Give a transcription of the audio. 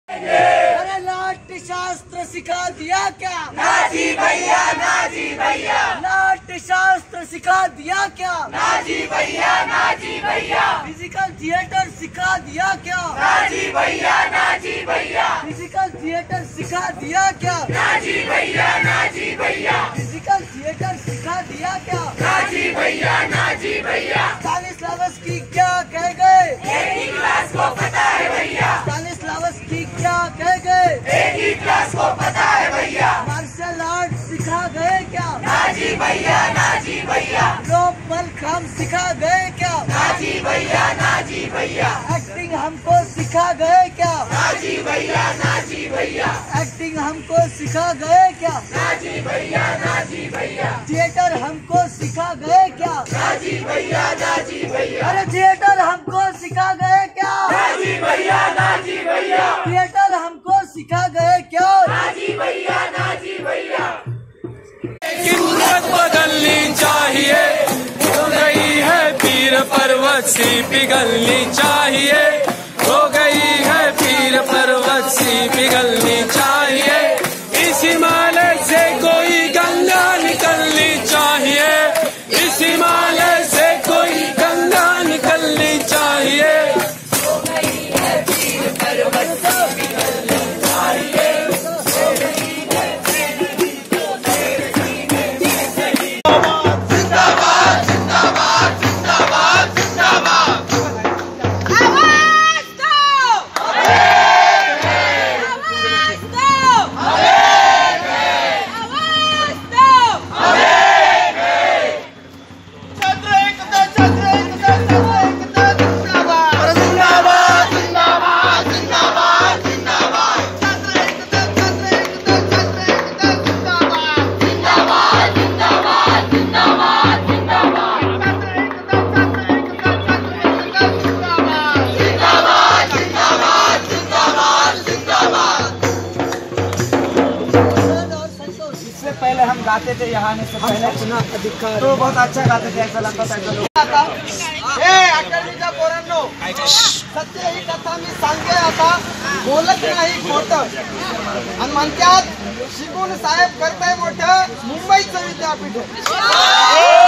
अरे नाट्य शास्त्र सिखा दिया क्या? ना जी भैया, ना जी भैया। नाट्य शास्त्र सिखा दिया क्या? ना जी भैया, ना जी भैया। फिजिकल थिएटर सिखा दिया क्या? ना जी भैया, ना जी भैया। फिजिकल थिएटर सिखा दिया क्या? ना जी भैया, ना जी भैया। फिजिकल थिएटर सिखा दिया क्या? ना जी भैया, ना जी भैया। स्टानिस्लावस्की क्या कह गए? एक ही क्लास को पता है भैया। स्टानिस्लावस्की क्या कह गए? एक ही क्लास को पता है भैया। मार्शल आर्ट सिखा गए क्या? ना जी भैया, ना जी भैया। मलखम सिखा गए क्या? ना जी भैया, ना जी भैया। एक्टिंग हमको सिखा गए क्या? ना जी भैया, ना जी भैया। एक्टिंग हमको सिखा गए क्या? ना जी भैया, ना जी भैया। थिएटर हमको सिखा गए क्या? ना जी भैया, ना जी भैया। अरे थिएटर हमको सिखा गए क्या? ना जी भैया, ना जी भैया। थिएटर हमको सिखा गए क्या? ना जी भैया, ना जी भैया। कीमत बदलनी चाहिए, हो गई है पीर पर्वत सी पिघलनी चाहिए, हो गई है पीर पर्वत सी पिघलनी चाहिए। इस हिमालय से कोई गंगा निकलनी चाहिए, इस हिमालय से कोई गंगा निकलनी चाहिए। हो गई है पीर पर्वत सी पिघलनी चाहिए, हो गई है जिंदाबाद, जिंदाबाद, जिंदाबाद, जिंदाबाद। आवाज दो, आवाज दो, आवाज दो। छत्र एकता, छत्र एकता, छत्र एकता, जिंदाबाद, जिंदाबाद, जिंदाबाद, जिंदाबाद, जिंदाबाद। छत्र एकता, छत्र एकता, छत्र एकता, जिंदाबाद, जिंदाबाद, जिंदाबाद, जिंदाबाद, जिंदाबाद। छत्र एकता, छत्र एकता, छत्र एकता, जिंदाबाद, जिंदाबाद, जिंदाबाद, जिंदाबाद, जिंदाबाद। इससे पहले हम गाते थे यहाँ आने से पहले तो बहुत अच्छा गाते थे, ऐसा लगता था चलो अकॅडमीच्या पोरांनो, सत्य ही कथा मी सांगते आता, बोलत नाही खोटं. आणि म्हणतात शिकून साहेब करताय मोठं मुंबईचं विद्यापीठ.